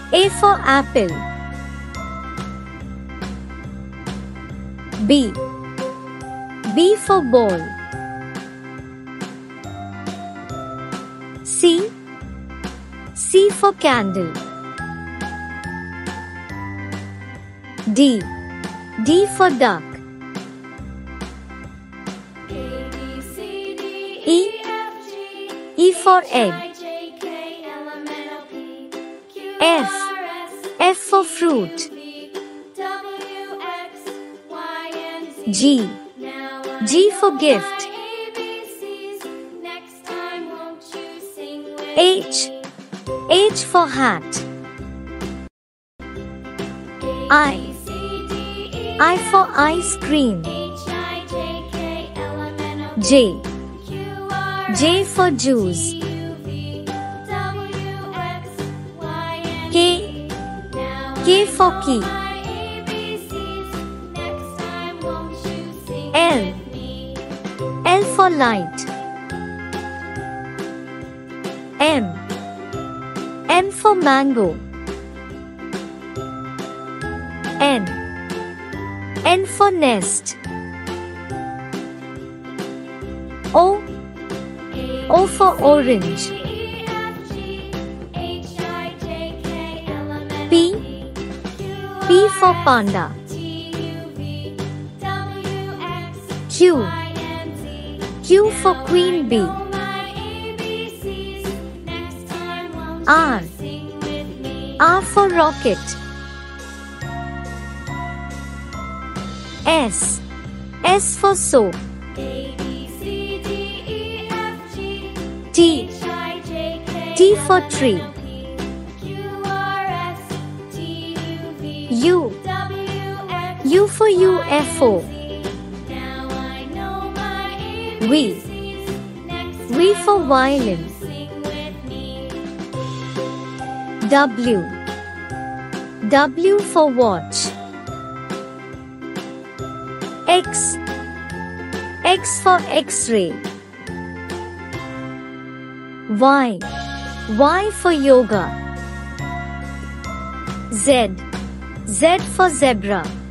A for apple. B. B for ball. C. C for candle. D. D for duck. E. E for egg. F. F for fruit. G. G for gift. H. H for hat. I for ice cream. J. J for juice. K. K for key. L. L for light. M. M for mango. N. N for nest. O. O for orange. P. P for panda. Q. Q for queen bee. R. R for rocket. S. S for soap. T. T for tree. U. U for UFO. V. V for violin. W. W for watch. X. X for X-ray. Y. Y for yoga. Z. Z for zebra.